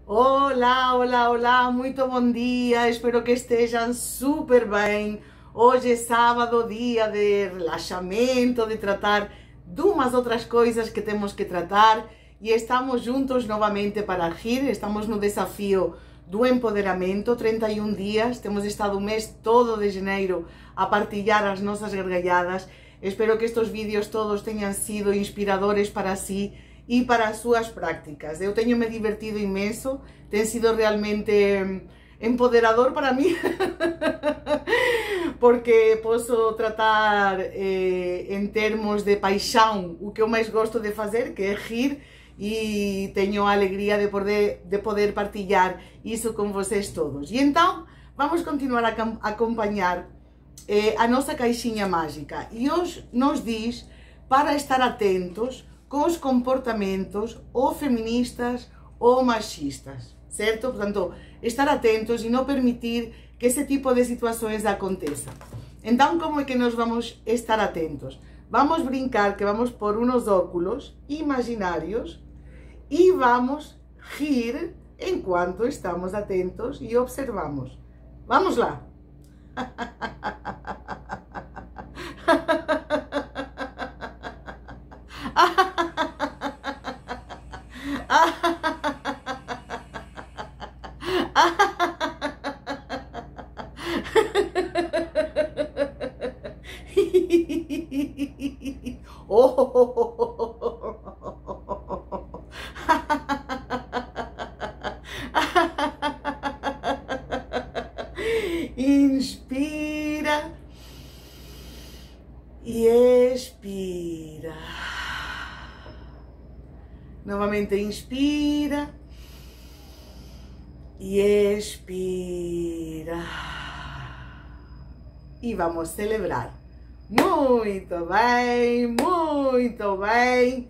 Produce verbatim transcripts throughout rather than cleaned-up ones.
Olá, olá, olá, muito bom dia, espero que estejam super bem. Hoje é sábado, dia de relaxamento, de tratar de umas outras coisas que temos que tratar e estamos juntos novamente para rir. Estamos no desafio do empoderamento, trinta e um dias, temos estado o mês todo de janeiro a partilhar as nossas gargalhadas. Espero que estes vídeos todos tenham sido inspiradores para si e para as súas prácticas. Eu tenho me divertido imenso, tem sido realmente empoderador para mim, porque posso tratar eh, em termos de paixão o que eu mais gosto de fazer, que é rir, e tenho a alegria de poder, de poder partilhar isso com vocês todos. E então, vamos continuar a acompanhar eh, a nossa caixinha mágica. E hoje nos diz para estar atentos com os comportamentos ou feministas ou machistas, certo? Portanto, estar atentos e não permitir que esse tipo de situações aconteçam. Então, como é que nós vamos estar atentos? Vamos brincar que vamos pôr uns óculos imaginários e vamos rir enquanto estamos atentos e observamos. Vamos lá! Inspira e expira. Novamente inspira e expira. E vamos celebrar. Muito bem, muito bem.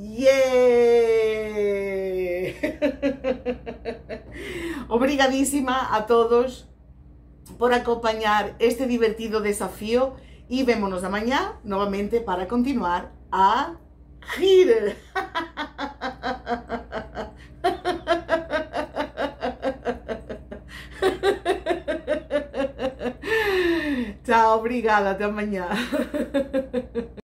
Yeah! Obrigadíssima a todos por acompanhar este divertido desafio e vémonos amanhã novamente para continuar a rir. Tchau, obrigada, até amanhã.